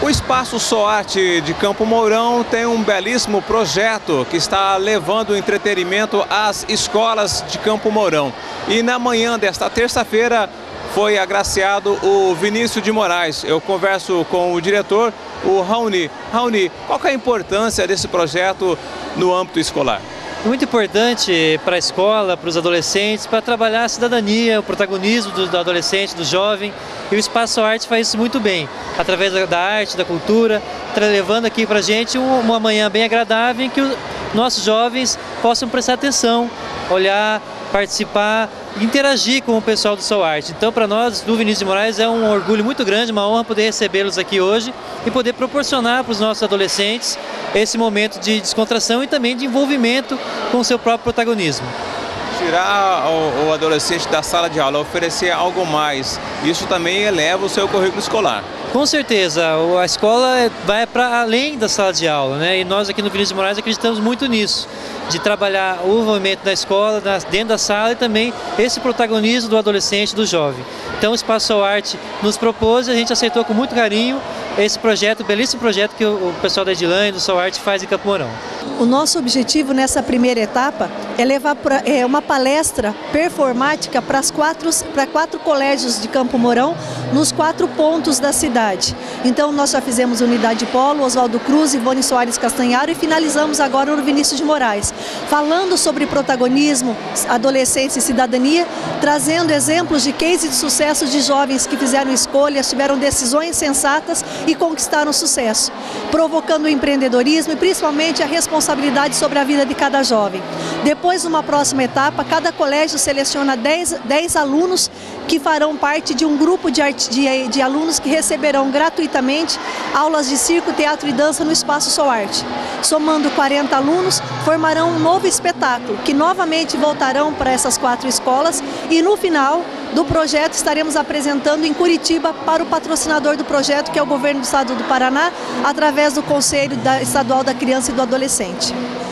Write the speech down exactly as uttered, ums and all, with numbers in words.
Espaço SOARTE de Campo Mourão tem um belíssimo projeto que está levando entretenimento às escolas de Campo Mourão. E na manhã desta terça-feira foi agraciado o Vinícius de Moraes. Eu converso com o diretor, o Raoni. Raoni, qual que é a importância desse projeto no âmbito escolar? Muito importante para a escola, para os adolescentes, para trabalhar a cidadania, o protagonismo do, do adolescente, do jovem. E o Espaço SOARTE faz isso muito bem, através da, da arte, da cultura, levando aqui para a gente uma manhã bem agradável em que os nossos jovens possam prestar atenção, olhar, participar, interagir com o pessoal do SOARTE. Então, para nós, do Vinícius de Moraes, é um orgulho muito grande, uma honra poder recebê-los aqui hoje e poder proporcionar para os nossos adolescentes esse momento de descontração e também de envolvimento com o seu próprio protagonismo. Tirar o, o adolescente da sala de aula, oferecer algo mais, isso também eleva o seu currículo escolar. Com certeza, a escola vai para além da sala de aula, né? E nós aqui no Vinícius de Moraes acreditamos muito nisso, de trabalhar o envolvimento da escola, dentro da sala e também esse protagonismo do adolescente, do jovem. Então o Espaço SOARTE nos propôs e a gente aceitou com muito carinho esse projeto, belíssimo projeto que o pessoal da Edilane e do SOARTE faz em Campo Mourão. O nosso objetivo nessa primeira etapa é levar pra, é, uma palestra performática para as quatro, para quatro colégios de Campo Mourão, nos quatro pontos da cidade. Então nós já fizemos Unidade Polo, Oswaldo Cruz, Ivone Soares Castanharo e finalizamos agora no Vinícius de Moraes, falando sobre protagonismo, adolescência e cidadania, trazendo exemplos de case de sucesso de jovens que fizeram escolhas, tiveram decisões sensatas e conquistaram sucesso, provocando o empreendedorismo e principalmente a responsabilidade sobre a vida de cada jovem. Depois, numa próxima etapa, cada colégio seleciona dez alunos que farão parte de um grupo de, art, de, de alunos que receberão gratuitamente aulas de circo, teatro e dança no Espaço SOARTE. Somando quarenta alunos, formarão um novo espetáculo, que novamente voltarão para essas quatro escolas e no final do projeto estaremos apresentando em Curitiba para o patrocinador do projeto, que é o Governo do Estado do Paraná, através do Conselho Estadual da Criança e do Adolescente.